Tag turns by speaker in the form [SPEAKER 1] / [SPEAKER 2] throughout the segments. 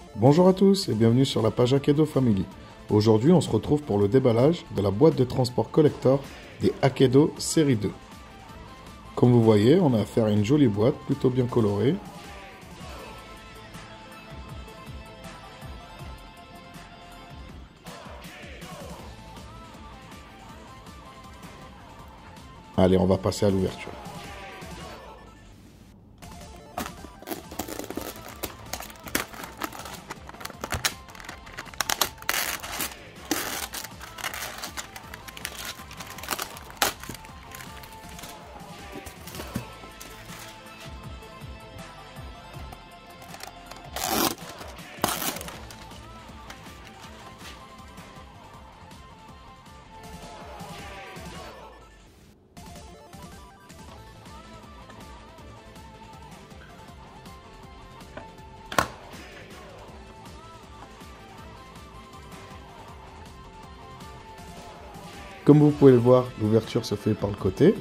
[SPEAKER 1] Bonjour à tous et bienvenue sur la page Akedo Family. Aujourd'hui, on se retrouve pour le déballage de la boîte de transport collector des Akedo série 2. Comme vous voyez, on a affaire à une jolie boîte, plutôt bien colorée. Allez, on va passer à l'ouverture. Comme vous pouvez le voir, l'ouverture se fait par le côté.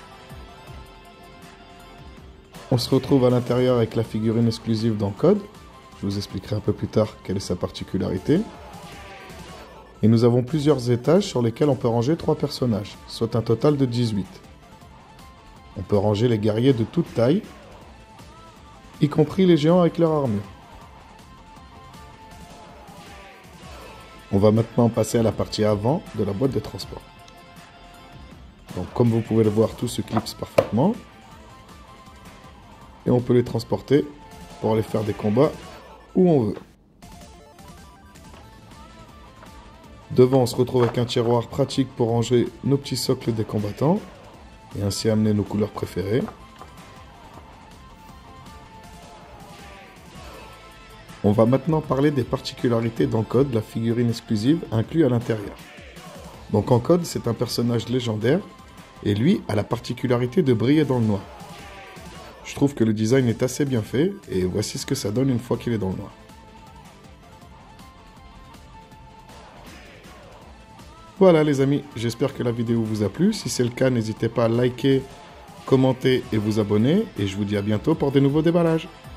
[SPEAKER 1] On se retrouve à l'intérieur avec la figurine exclusive d'Encode. Je vous expliquerai un peu plus tard quelle est sa particularité. Et nous avons plusieurs étages sur lesquels on peut ranger 3 personnages, soit un total de 18. On peut ranger les guerriers de toute taille, y compris les géants avec leur armure. On va maintenant passer à la partie avant de la boîte de transport. Donc comme vous pouvez le voir, tout se clipse parfaitement. Et on peut les transporter pour aller faire des combats où on veut. Devant, on se retrouve avec un tiroir pratique pour ranger nos petits socles des combattants et ainsi amener nos couleurs préférées. On va maintenant parler des particularités d'Encode, la figurine exclusive inclue à l'intérieur. Donc Encode, c'est un personnage légendaire et lui a la particularité de briller dans le noir. Je trouve que le design est assez bien fait et voici ce que ça donne une fois qu'il est dans le noir. Voilà les amis, j'espère que la vidéo vous a plu. Si c'est le cas, n'hésitez pas à liker, commenter et vous abonner. Et je vous dis à bientôt pour de nouveaux déballages.